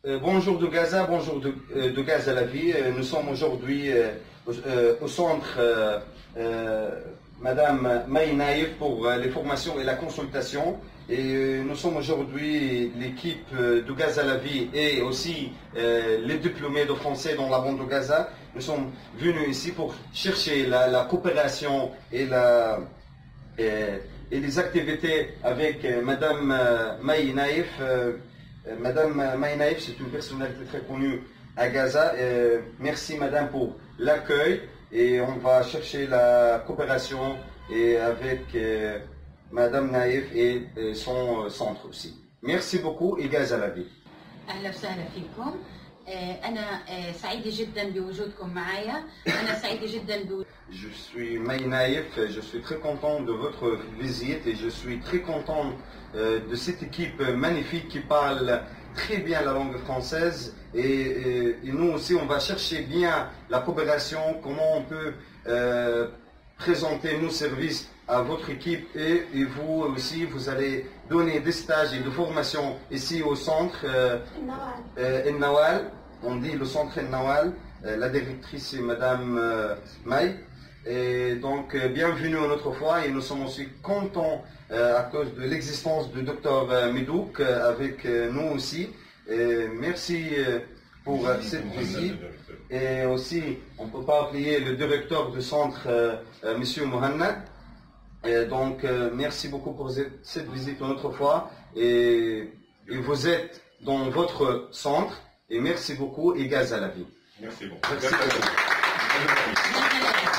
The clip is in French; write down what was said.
Bonjour de Gaza, bonjour de Gaza à la vie. Nous sommes aujourd'hui au centre Madame Maï Naïf pour les formations et la consultation. Et nous sommes aujourd'hui l'équipe de Gaza à la vie et aussi les diplômés de français dans la bande de Gaza. Nous sommes venus ici pour chercher la coopération et les activités avec Madame Maï Naïf. Madame Maï Naïf, c'est une personnalité très connue à Gaza. Merci Madame pour l'accueil et on va chercher la coopération et avec Madame Naïf et son centre aussi. Merci beaucoup et Gaza la vie. أهلا وسهلا فيكم. أنا سعيدة جدا بوجودكم معايا. أنا سعيدة جدا Je suis Maï Naïf, je suis très content de votre visite et je suis très content de cette équipe magnifique qui parle très bien la langue française et nous aussi on va chercher bien la coopération, comment on peut présenter nos services à votre équipe et vous aussi vous allez donner des stages et de formation ici au centre El Nawal, on dit le centre El Nawal, la directrice c'est Madame Maï. Et donc, bienvenue une autre fois et nous sommes aussi contents à cause de l'existence du docteur Medouk avec nous aussi. Et merci pour cette visite. Et aussi, on ne peut pas oublier le directeur du centre, Monsieur Mohannad. Et donc, merci beaucoup pour cette visite une autre fois. Et vous êtes dans votre centre. Et merci beaucoup et Gaza la vie. Merci beaucoup. Merci.